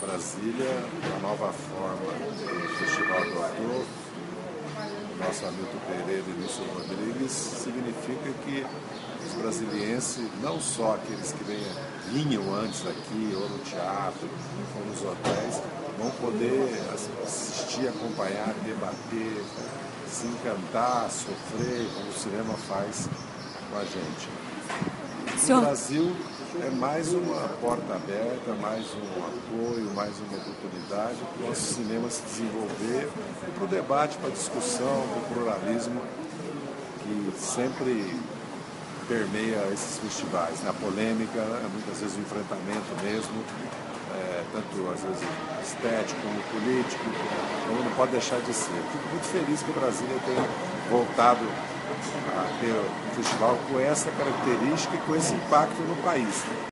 Brasília, uma nova forma do Festival do Autor, o nosso Hamilton Pereira e Nilson Rodrigues, significa que os brasilienses, não só aqueles que vinham antes aqui, ou no teatro, ou nos hotéis, vão poder assistir, acompanhar, debater, se encantar, sofrer, como o cinema faz com a gente. O Brasil é mais uma porta aberta, mais um apoio, mais uma oportunidade para o nosso cinema se desenvolver e para o debate, para a discussão, para o pluralismo que sempre permeia esses festivais. Na polêmica, muitas vezes o enfrentamento mesmo, tanto às vezes estético como político, então não pode deixar de ser. Fico muito feliz que o Brasília tenha voltado a ter um festival com essa característica e com esse impacto no país.